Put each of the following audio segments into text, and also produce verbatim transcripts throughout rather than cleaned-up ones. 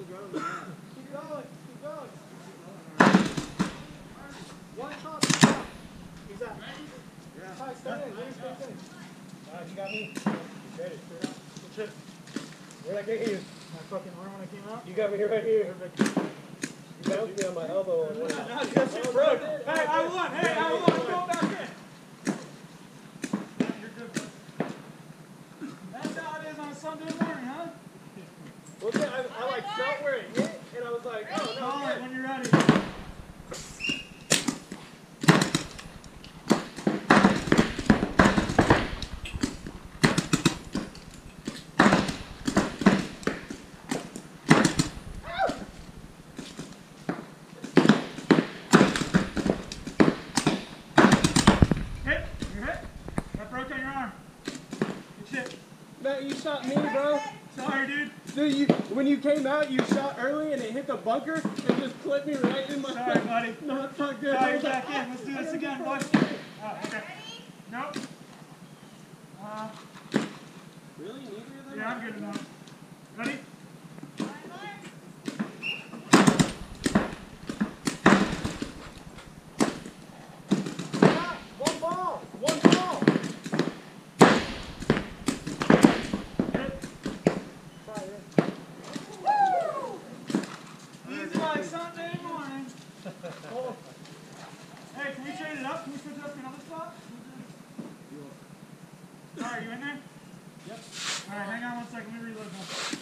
Keep going. Keep going. One top. He's out. Yeah. All right, stay in. Let me stay in. All right, you got me. Ready. Straight up. Good shit. Where'd I get you? My fucking arm when I came out? You got me right here. You bounced me on my elbow. No, no, you got shit broke. Hey, I won. Hey, I won. I'm going back in. You're good, bud. That's how it is on a Sunday morning, huh? Well, yeah, I, I like felt where it hit, and I was like, oh, no. Call it when you're ready. You shot me, bro. Sorry, dude. Dude, you, when you came out, you shot early and it hit the bunker and just clipped me right in my Sorry, face. Buddy. No, it's not good. Sorry, back in. Let's do this again, boy. Oh, okay. Nope. Uh, really? Neither of them? Yeah, I'm good enough. Ready? One ball. One ball. Hey, can we trade it up? Can we switch it up to another spot? Alright, you in there? Yep. Alright, hang on one second. Let me reload one.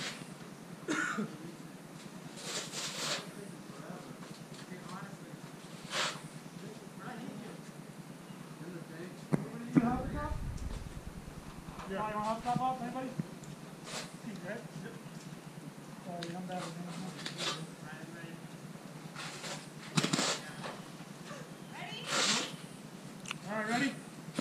Yeah. You want to hop top off? Anybody? Keep right? Yep. Sorry, I'm bad with him. All right, ready?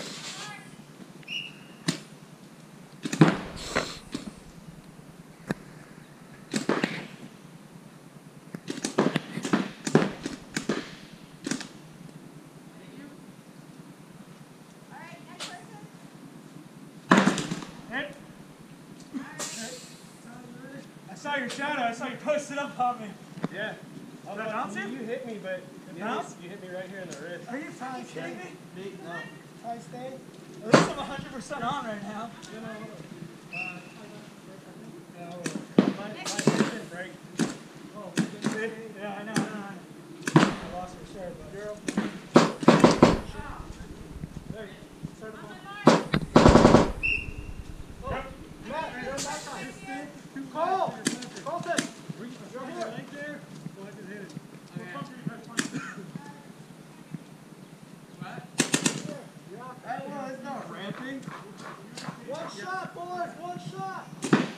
Hit. I saw your shadow. I saw you posted up on me. Yeah. Did I bounce you? You hit me, but you hit, you hit me right here in the wrist. Are you trying to kidding me? No. Try to stay. At least I'm one hundred percent on right now. You know, uh, yeah, my, my didn't break. Oh, didn't yeah, I know, I know, I know. I lost for sure, but girl. There, start the ball. Oh, yep. Matt, you're back time. Cole! Colton! You're here. Right there. Go ahead and hit it. That was not ramping. One shot, boys, one shot.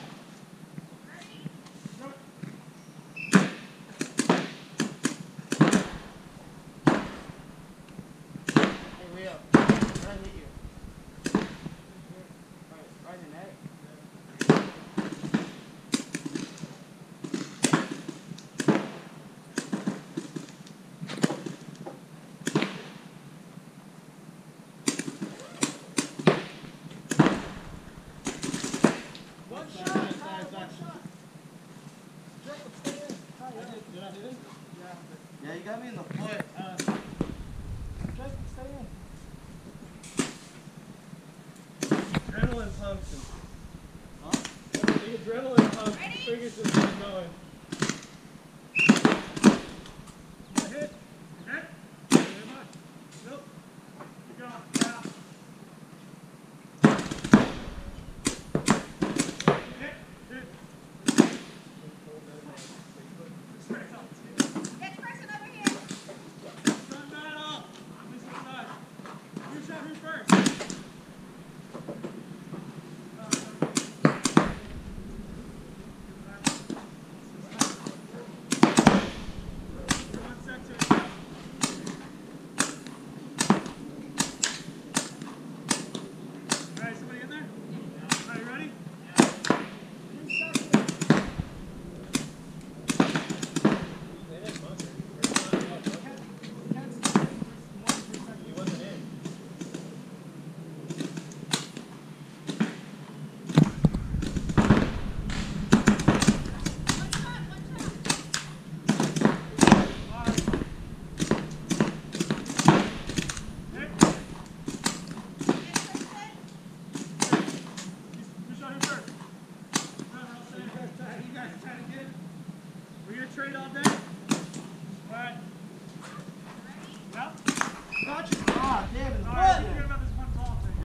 Hey, Leo, try to hit you. Right, right in the neck. Yeah, you got me in the foot. Uh, Justin, stay in. Adrenaline pumping. Huh? The adrenaline pump. Fingers just keep going. You hit? Hit? Very much. Nope. Keep going. Yeah. Hit. Hit. straight all day. All right. Yep. Gotcha. Ah, damn it. All right,